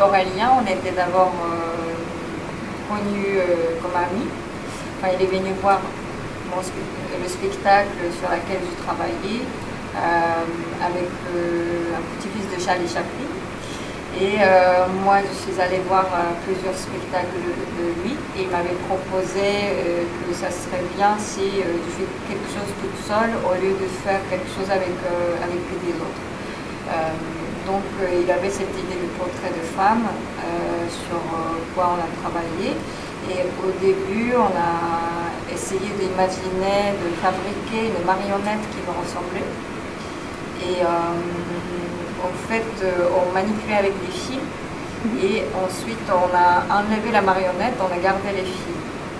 Aurélien, on était d'abord connus comme amis. Enfin, il est venu voir le spectacle sur lequel je travaillais avec un petit-fils de Charlie Chaplin. Et moi, je suis allée voir plusieurs spectacles de lui et il m'avait proposé que ça serait bien si je fais quelque chose toute seule au lieu de faire quelque chose avec des autres. Donc, il avait cette idée de portrait de femme sur quoi on a travaillé. Et au début, on a essayé d'imaginer, de fabriquer une marionnette qui me ressemblait. Et en fait, on manipulait avec des fils et ensuite on a enlevé la marionnette, on a gardé les fils.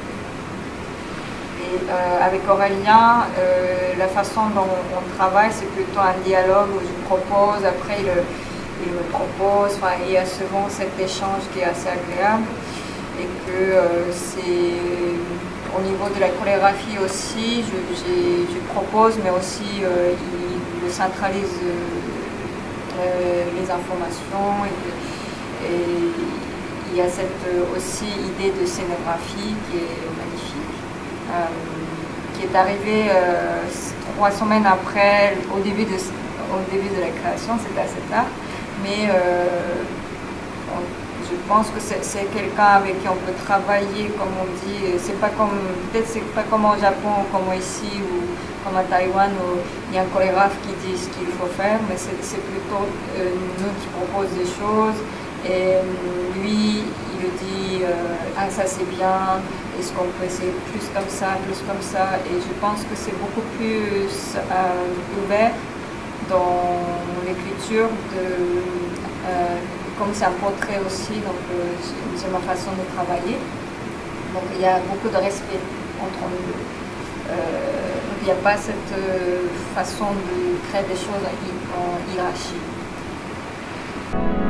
Et avec Aurélien, la façon dont on travaille, c'est plutôt un dialogue où je propose, après il me propose, enfin, il y a souvent cet échange qui est assez agréable et que c'est au niveau de la chorégraphie aussi, je propose, mais aussi il centralise les informations et il y a cette aussi idée de scénographie qui est magnifique, qui est arrivée 3 semaines après, au début de la création, c'était assez tard, mais je pense que c'est quelqu'un avec qui on peut travailler, comme on dit, peut-être c'est pas comme au Japon, comme ici, ou comme à Taïwan, où il y a un chorégraphe qui dit ce qu'il faut faire, mais c'est plutôt nous qui propose des choses, et lui, il dit, ah ça c'est bien, est-ce qu'on peut essayer plus comme ça, et je pense que c'est beaucoup plus ouvert dans l'écriture comme c'est un portrait aussi, donc c'est ma façon de travailler. Donc il y a beaucoup de respect entre nous. Donc il n'y a pas cette façon de créer des choses en hiérarchie.